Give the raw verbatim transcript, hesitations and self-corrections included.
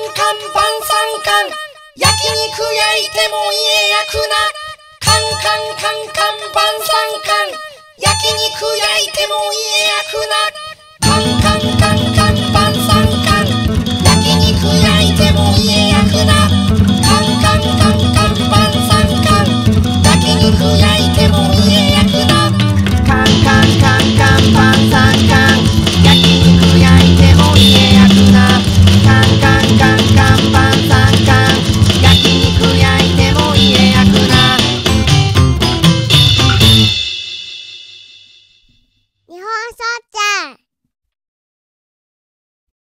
カン晩餐カン焼肉焼いても家焼くなカンカンカンカン晩餐カン焼肉焼いても家焼くなカンカンカン